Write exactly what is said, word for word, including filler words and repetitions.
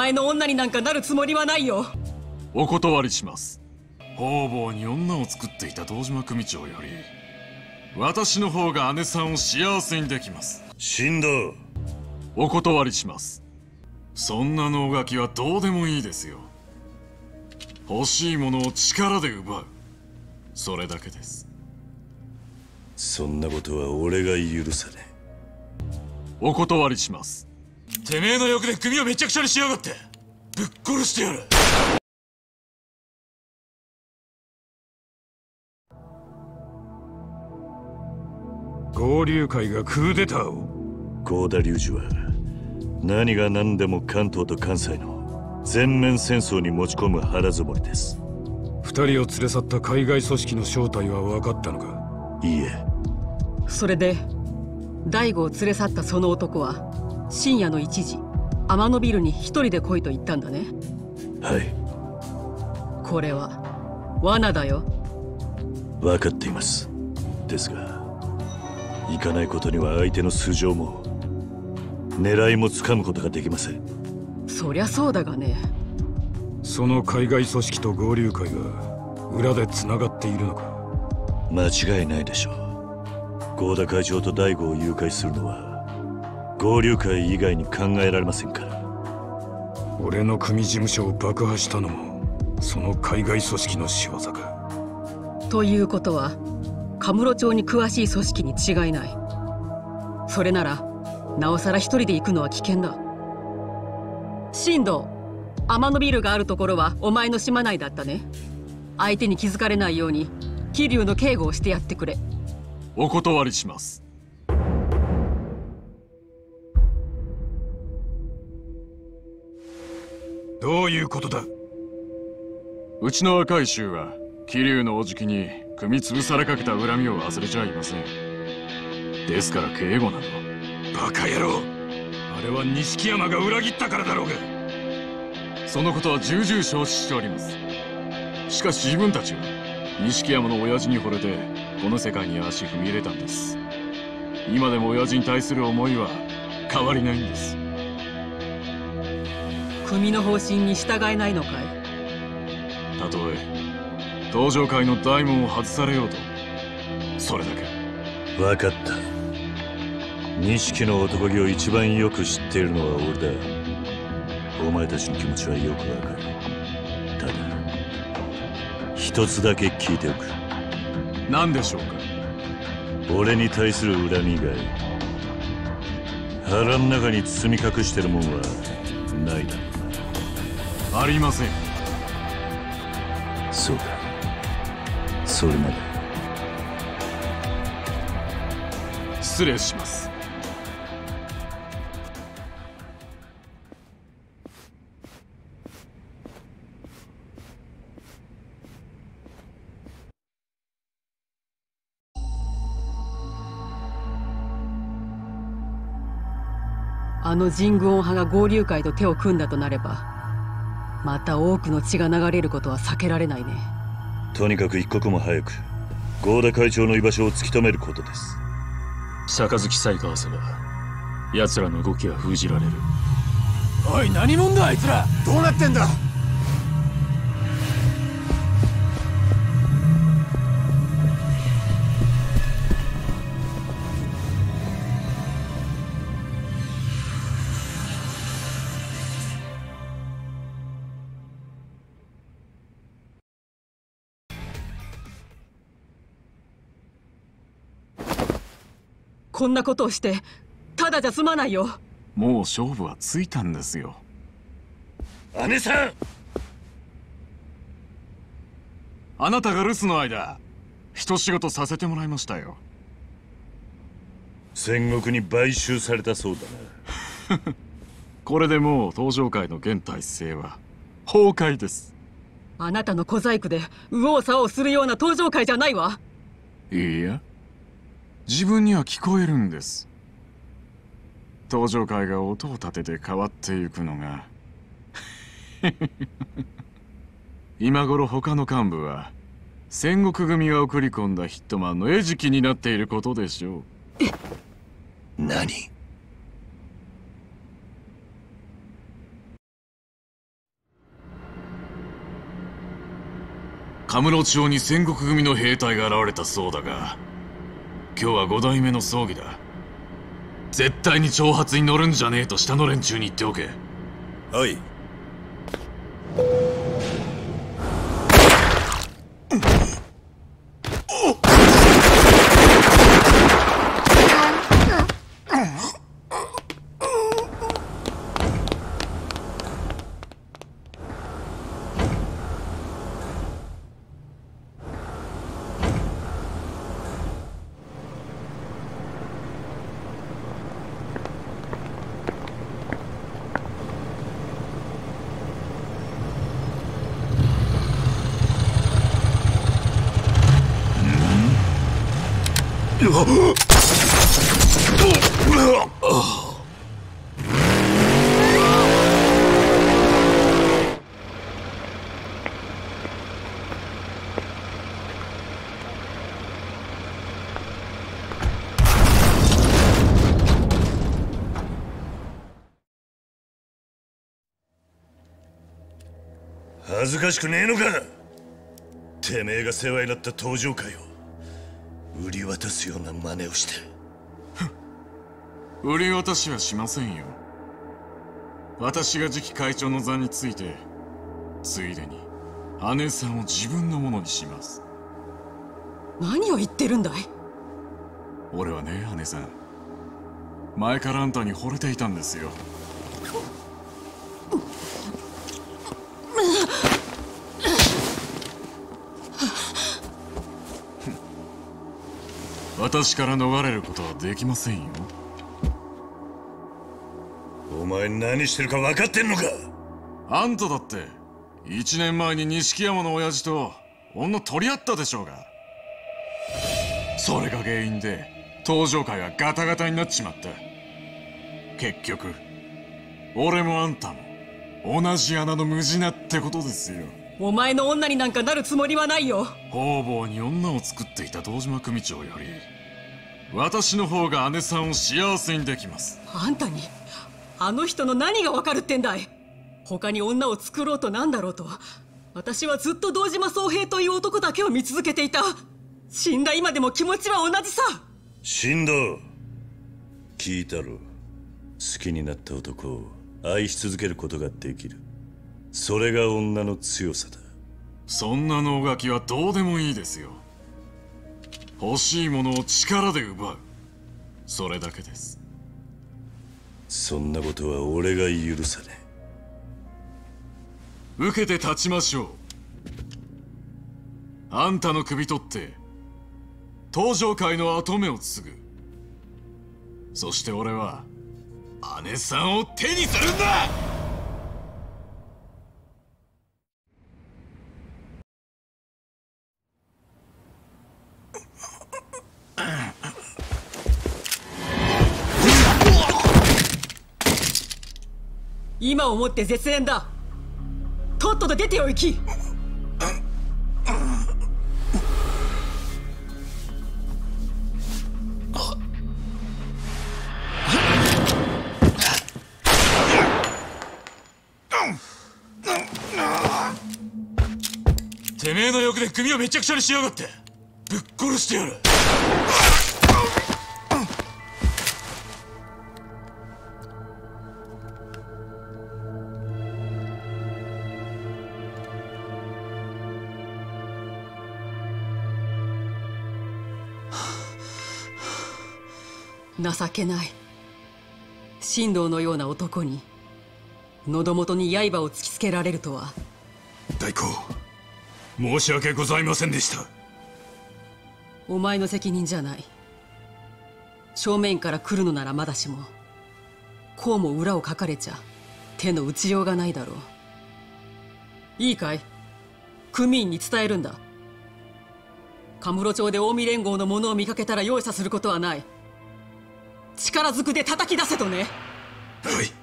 前の女になんかなるつもりはないよ。 お断りします。方々に女を作っていた堂島組長より私の方が姉さんを幸せにできます。 神道、 お断りします。そんな能書きはどうでもいいですよ。欲しいものを力で奪う、それだけです。 そんなことは俺が許さねえ。 お断りします。 てめえの欲で組をめちゃくちゃにしやがって、ぶっ殺してやる。 合流会がクーデターを。 合田隆二は何が何でも関東と関西の全面戦争に持ち込む腹積もりです。 二人を連れ去った海外組織の正体は分かったのか？ いいえ。 それで大悟を連れ去ったその男は深夜のいちじ、天野ビルに一人で来いと言ったんだね。 はい。 これは罠だよ。 分かっています。ですが行かないことには相手の素性も狙いもつかむことができません。 そりゃそうだがね。 その海外組織と合流会が裏でつながっているのか？ 間違いないでしょう。合田会長と大悟を誘拐するのは合流会以外に考えられませんから。 俺の組事務所を爆破したのもその海外組織の仕業か。 ということはカムロ町に詳しい組織に違いない。それならなおさら一人で行くのは危険だ。進藤、天野ビルがあるところはお前の島内だったね。相手に気づかれないように桐生の警護をしてやってくれ。 お断りします。 どういうことだ？ うちの若い衆は桐生のおじきに組み潰されかけた恨みを忘れちゃいません。ですから警護など。 バカ野郎、あれは錦山が裏切ったからだろうが。 そのことは重々承知しております。しかし自分たちは錦山の親父に惚れてこの世界に足踏み入れたんです。今でも親父に対する思いは変わりないんです。 組の方針に従えないのかい？ たとえ登場界の大門を外されようと、それだけ。 分かった。錦の男気を一番よく知っているのは俺だ。お前たちの気持ちはよくわかる。ただ一つだけ聞いておく。 何でしょうか？ 俺に対する恨み以外腹の中に包み隠してるもんはないだろうな。 ありません。 そうか、それまで。 失礼します。 あの神宮派が合流会と手を組んだとなればまた多くの血が流れることは避けられないね。 とにかく一刻も早く合田会長の居場所を突き止めることです。 杯さえ交わせば奴らの動きは封じられる。 おい、何者だあいつら。どうなってんだ。 こんなことをしてただじゃ済まないよ。 もう勝負はついたんですよ。 姉さん、 あなたが留守の間一仕事させてもらいましたよ。 戦国に買収されたそうだな。 これでもう登場界の現体制は崩壊です。 あなたの小細工で右往左往するような登場界じゃないわ。 いいや、自分には聞こえるんです。登場界が音を立てて変わっていくのが今頃他の幹部は戦国組が送り込んだヒットマンの餌食になっていることでしょう。 何？ カムロ町に戦国組の兵隊が現れたそうだが、今日は五代目の葬儀だ。絶対に挑発に乗るんじゃねえと下の連中に言っておけ。 はい。恥ずかしくねえのか。てめえが世話になった登場会を売り渡すような真似をして。 売り渡しはしませんよ。私が次期会長の座について、ついでに姉さんを自分のものにします。 何を言ってるんだい。 俺はね、姉さん、前からあんたに惚れていたんですよ。私から逃れることはできませんよ。 お前何してるか分かってんのか。 あんただって一年前に錦山の親父と女取り合ったでしょうが。それが原因で登場会がガタガタになっちまった。結局俺もあんたも同じ穴の無地なってことですよ。 お前の女になんかなるつもりはないよ。 方々に女を作っていた堂島組長より私の方が姉さんを幸せにできます。 あんたにあの人の何がわかるってんだい。他に女を作ろうとなんだろうと、私はずっと堂島宗平という男だけを見続けていた。死んだ今でも気持ちは同じさ。 死んだ。聞いたろ。好きになった男を愛し続けることができる。それが女の強さだ。 そんな能書きはどうでもいいですよ。欲しいものを力で奪う、それだけです。 そんなことは俺が許さねえ。受けて立ちましょう。あんたの首取って登場会の跡目を継ぐ。そして俺は姉さんを手にするんだ。 今をもって絶縁だ。とっとと出てお行き。 てめえの欲で組をめちゃくちゃにしやがって、ぶっ殺してやる。 情けない。神道のような男に喉元に刃を突きつけられるとは。 大公、申し訳ございませんでした。 お前の責任じゃない。正面から来るのならまだしも、こうも裏をかかれちゃ手の打ちようがないだろう。いいかい、組員に伝えるんだ。カムロ町で近江連合の者を見かけたら容赦することはない。力ずくで叩き出せとね。 はい。